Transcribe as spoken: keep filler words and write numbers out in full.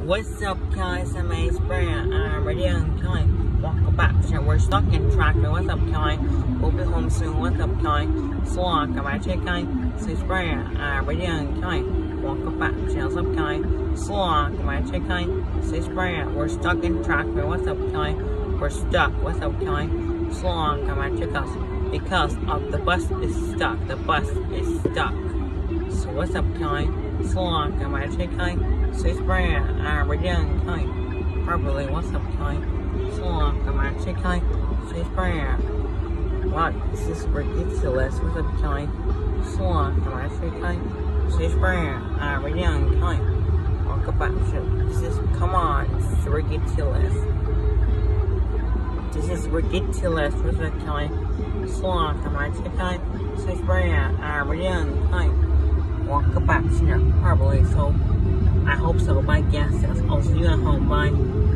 What's up, guys? I'm Ace Brand. I'm ready and kind. Welcome back. So we're stuck in tractor. What's up, kind? We'll be home soon. What's up, kind? Slog. I'm actually kind. Ace Brand. I'm ready and kind. Welcome back. So what's up, kind? Slog. I'm actually kind. Ace Brand. We're stuck in tractor. What's up, kind? We're stuck. What's up, kind? Slog. I'm actually kind. Because of the bus is stuck. The bus is stuck. So what's up, kind? Slog. I'm actually kind. Ace Brand, I'm ready and kind. Probably what's up, kind? So long, I'm actually kind. Ace Brand. Wow, this is ridiculous. What's up, kind? So long, I'm actually kind. Ace Brand, I'm ready and kind. Welcome back to this is come on, this is ridiculous. This is ridiculous. What's up, kind? So long, I'm actually kind. Ace Brand, I'm ready and kind. Welcome back to probably so. I hope so. Bye, guys. I'll see you at home. Bye.